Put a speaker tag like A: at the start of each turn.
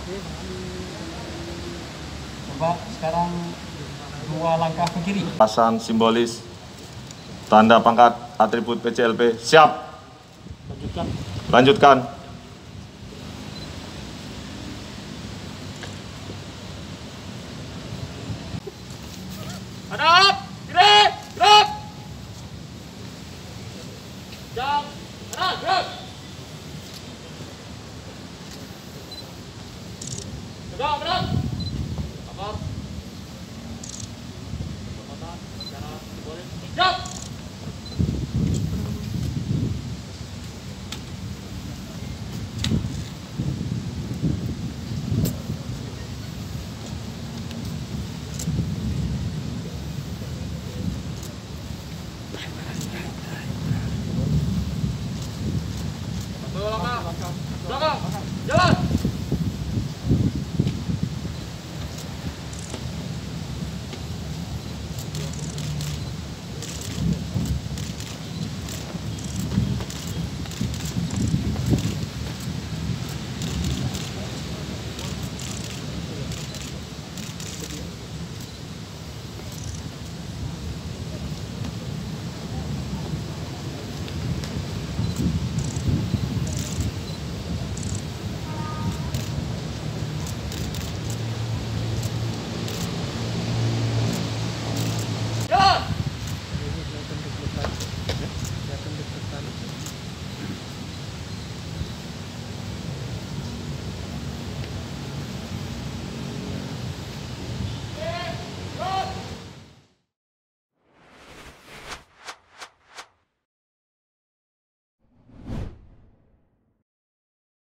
A: Coba sekarang 2 langkah ke kiri.
B: Pasang simbolis tanda pangkat atribut PCLP. Siap. Lanjutkan.
A: Hadap, kiri, gerak. Jam, kanan, gerak. Tegak, berat. Kapal. Kekuatan secara simbolis. Jam. Belakang, jalan.